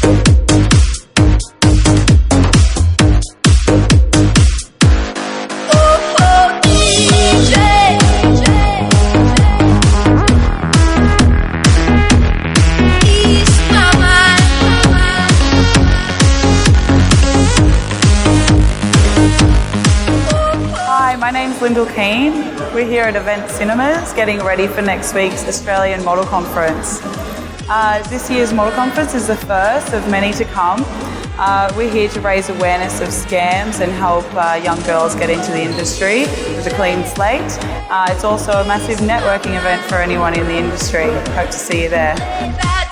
Hi, my name's Lyndall Keane. We're here at Event Cinemas getting ready for next week's Australian Model Conference. This year's Model Conference is the first of many to come. We're here to raise awareness of scams and help young girls get into the industry with a clean slate. It's also a massive networking event for anyone in the industry. Hope to see you there.